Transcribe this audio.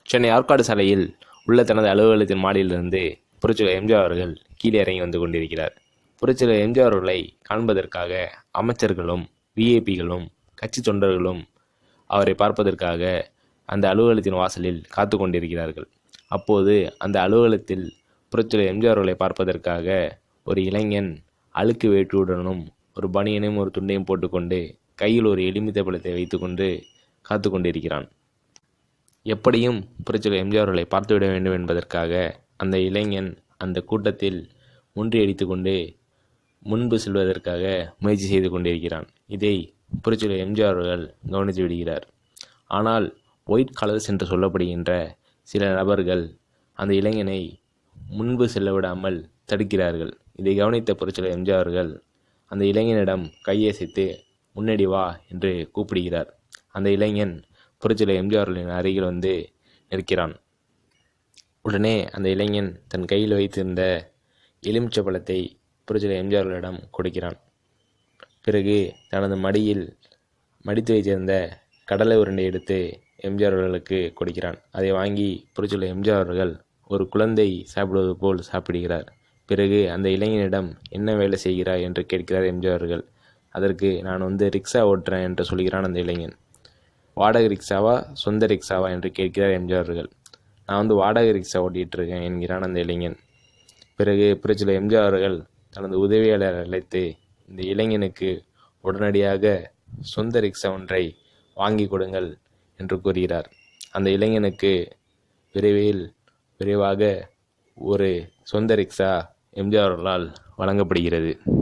சென்னை ஆற்காடு சாலையில் உள்ள தனது அலுவலகத்தின் மாடியிலிருந்து புரட்சியாளர் எம்ஜிஆர் அவர்கள் கீழே இறங்கி வந்து கொண்டிருக்கிறார். புரட்சியாளர் எம்ஜிஆர் அவர்களை காண்பதற்காக அமைச்சர்களும் விஐபிகளும் கட்சி தொண்டர்களும் அவரை பார்ப்பதற்காக அந்த அலுவலகத்தின் வாசலில் காத்து கொண்டிருக்கிறார்கள். அப்போது அந்த அலுவலகத்தில் புரட்சியாளர் எம்ஜிஆர் அவர்களை பார்ப்பதற்காக ஒரு இளைஞன் அழுக்கு வேட்டியுடனும் ஒரு பனியனையும் ஒரு துண்டையும் போட்டுக்கொண்டு கையில் ஒரு எலுமிச்சை பழத்தை வைத்துக்கொண்டு காத்து கொண்டிருக்கிறான். எப்படியும் புரட்சியாளர் எம்ஜிஆர் அவர்களை பார்த்துவிட வேண்டும் என்பதற்காக அந்த இளைஞன் அந்த கூட்டத்தில் முன்றியடித்து கொண்டு முன்பு செல்வதற்காக முயற்சி செய்து கொண்டிருக்கிறான். இதை புரட்சியாளர் எம்ஜிஆர் அவர்கள் கவனித்து விடுகிறார். ஆனால் ஒயிட் கலர்ஸ் என்று சொல்லப்படுகின்ற சில நபர்கள் அந்த இளைஞனை முன்பு செல்ல விடாமல் தடுக்கிறார்கள். இதை கவனித்த புரட்சியாளர் எம்ஜிஆர் அவர்கள் அந்த இளைஞனிடம் கையசைத்து முன்னாடி வா என்று கூப்பிடுகிறார். அந்த இளைஞன் புரட்சியாளர் எம்ஜிஆர் அவர்களின் அருகில் வந்து நிற்கிறான். உடனே அந்த இளைஞன் தன் கையில் வைத்திருந்த எலுமிச்சை பழத்தை புரட்சியாளர் எம்ஜிஆர் அவர்களிடம் கொடுக்கிறான். பிறகு தனது மடியில் மடித்து வைத்திருந்த கடலை உருண்டை எடுத்து எம்ஜிஆர் அவர்களுக்கு கொடுக்கிறான். அதை வாங்கி புரட்சியாளர் எம்ஜிஆர் அவர்கள் ஒரு குழந்தை சாப்பிடுவது போல் சாப்பிடுகிறார். பிறகு அந்த இளைஞனிடம் என்ன வேலை செய்கிறாய் என்று கேட்கிறார் எம்ஜிஆர் அவர்கள். அதற்கு நான் ரிக்ஷா ஓட்டுறேன் என்று சொல்கிறான் அந்த இளைஞன். வாடகை ரிக்ஷாவா சொந்த ரிக்ஷாவா என்று கேட்கிறார் எம்ஜிஆர் அவர்கள். நான் வாடகை ரிக்ஷா ஓட்டிகிட்டு இருக்கேன் என்கிறான் அந்த இளைஞன். பிறகு புரட்சியாளர் எம்ஜிஆர் அவர்கள் தனது உதவியாளர் அழைத்து இந்த இளைஞனுக்கு உடனடியாக சொந்த ரிக்ஷா ஒன்றை வாங்கி கொடுங்கள் என்று கூறுகிறார். அந்த இளைஞனுக்கு விரைவாக ஒரு சொந்த ரிக்ஷா எம்ஜிஆர் அவர்களால் வழங்கப்படுகிறது.